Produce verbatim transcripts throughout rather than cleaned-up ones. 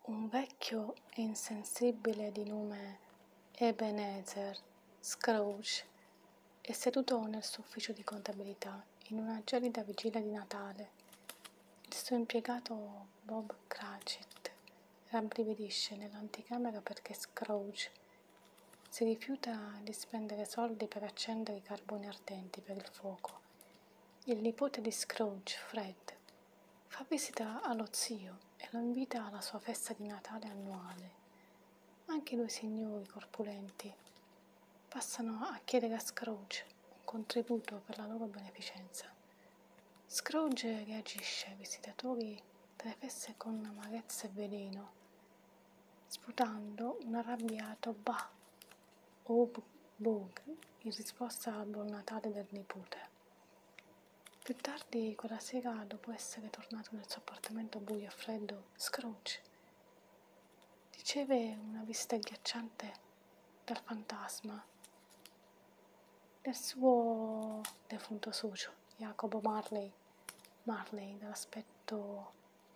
Un vecchio e insensibile di nome Ebenezer Scrooge è seduto nel suo ufficio di contabilità in una gelida vigilia di Natale. Il suo impiegato Bob Cratchit rabbrividisce nell'anticamera perché Scrooge si rifiuta di spendere soldi per accendere i carboni ardenti per il fuoco. Il nipote di Scrooge, Fred, fa visita allo zio e lo invita alla sua festa di Natale annuale. Anche i due signori corpulenti passano a chiedere a Scrooge un contributo per la loro beneficenza. Scrooge reagisce ai visitatori delle feste con amarezza e veleno, sputando un arrabbiato bah o bug in risposta al buon Natale del nipote. Più tardi quella sera, dopo essere tornato nel suo appartamento buio e freddo, Scrooge riceve una visita agghiacciante dal fantasma del suo defunto socio, Jacobo Marley. Marley, dall'aspetto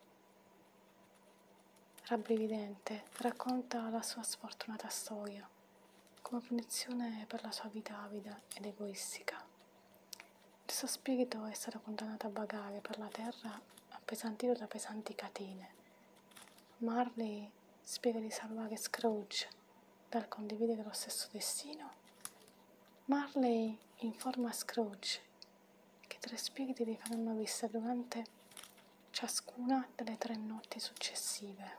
rabbrividente, racconta la sua sfortunata storia come punizione per la sua vita avida ed egoistica. Il suo spirito è stato condannato a vagare per la terra appesantito da pesanti catene. Marley spera di salvare Scrooge dal condividere lo stesso destino. Marley informa Scrooge che tre spiriti gli faranno visita durante ciascuna delle tre notti successive.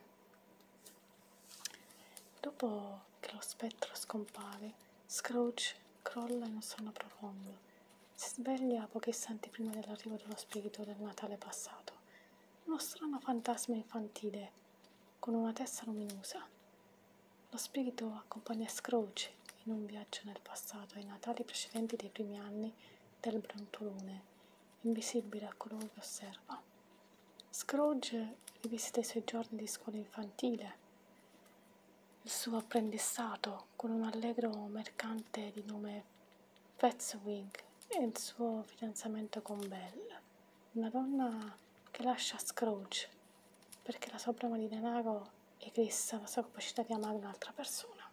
Dopo che lo spettro scompare, Scrooge crolla in un sonno profondo. Si sveglia pochi istanti prima dell'arrivo dello spirito del Natale passato, uno strano fantasma infantile con una testa luminosa. Lo spirito accompagna Scrooge in un viaggio nel passato ai Natali precedenti dei primi anni del Brontolone, invisibile a coloro che osserva. Scrooge rivisita i suoi giorni di scuola infantile, il suo apprendistato con un allegro mercante di nome Fezziwig e il suo fidanzamento con Belle, una donna che lascia Scrooge perché la sua brama di denaro eclissa la sua capacità di amare un'altra persona.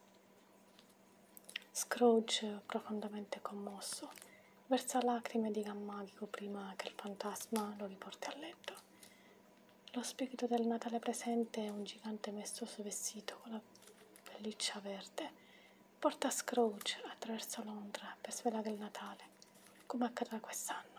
Scrooge, profondamente commosso, versa lacrime di gran magico prima che il fantasma lo riporti a letto. Lo spirito del Natale presente è un gigante maestoso vestito con la pelliccia verde. Porta Scrooge attraverso Londra per svelare il Natale, come accadrà quest'anno.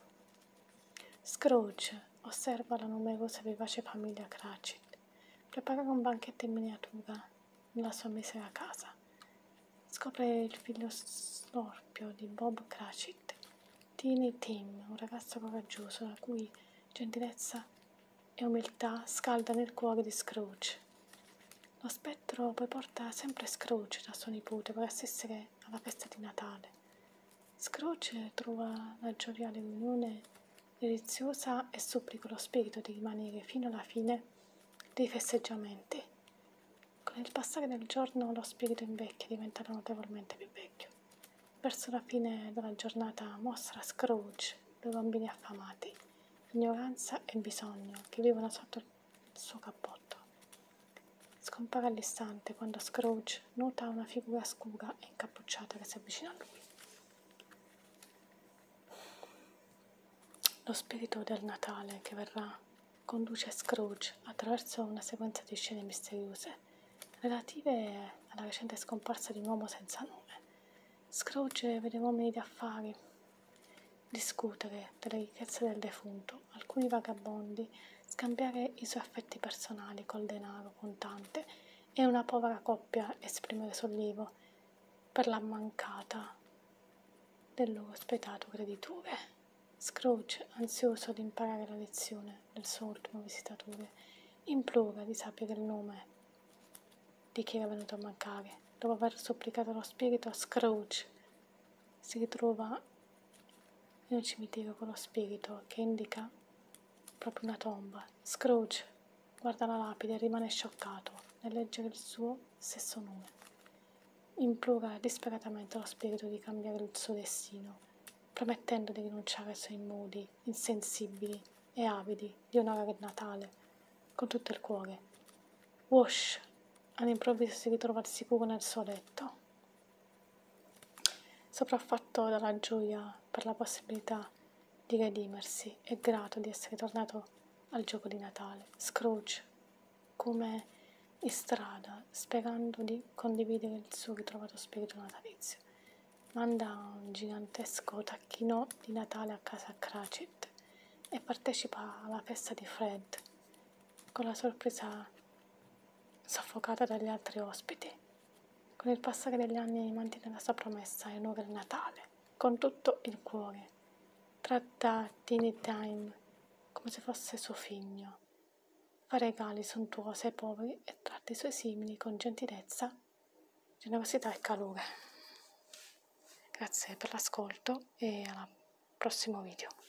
Scrooge osserva la numerosa e vivace famiglia Cratchit preparare un banchetto in miniatura nella sua misera casa. Scopre il figlio storpio di Bob Cratchit, Tiny Tim, un ragazzo coraggioso la cui gentilezza e umiltà scalda nel cuore di Scrooge. Lo spettro poi porta sempre Scrooge da suo nipote per assistere alla festa di Natale. Scrooge trova la gioviale riunione deliziosa e supplica lo spirito di rimanere fino alla fine dei festeggiamenti. Con il passare del giorno lo spirito invecchia, diventando notevolmente più vecchio. Verso la fine della giornata mostra a Scrooge due bambini affamati, ignoranza e bisogno, che vivono sotto il suo cappotto. Scompare all'istante quando Scrooge nota una figura scura e incappucciata che si avvicina a lui. Lo spirito del Natale che verrà conduce Scrooge attraverso una sequenza di scene misteriose relative alla recente scomparsa di un uomo senza nome. Scrooge vede uomini d'affari discutere delle ricchezze del defunto, alcuni vagabondi scambiare i suoi affetti personali col denaro contante e una povera coppia esprimere sollievo per la mancata del loro spietato creditore. Scrooge, ansioso di imparare la lezione del suo ultimo visitatore, implora di sapere il nome di chi era venuto a mancare. Dopo aver supplicato lo spirito, Scrooge si ritrova in un cimitero con lo spirito che indica proprio una tomba. Scrooge guarda la lapide e rimane scioccato nel leggere il suo stesso nome. Implora disperatamente lo spirito di cambiare il suo destino, promettendo di rinunciare ai suoi modi insensibili e avidi di onorare il Natale con tutto il cuore. Wash all'improvviso si ritrova al sicuro nel suo letto, sopraffatto dalla gioia per la possibilità di redimersi e grato di essere tornato al gioco di Natale. Scrooge, come in strada, sperando di condividere il suo ritrovato spirito natalizio, manda un gigantesco tacchino di Natale a casa Cratchit e partecipa alla festa di Fred, con la sorpresa soffocata dagli altri ospiti. Con il passare degli anni mantiene la sua promessa e onora il Natale con tutto il cuore. Tratta Tiny Time come se fosse suo figlio. Fa regali sontuosi ai poveri e tratta i suoi simili con gentilezza, generosità e calore. Grazie per l'ascolto e al prossimo video.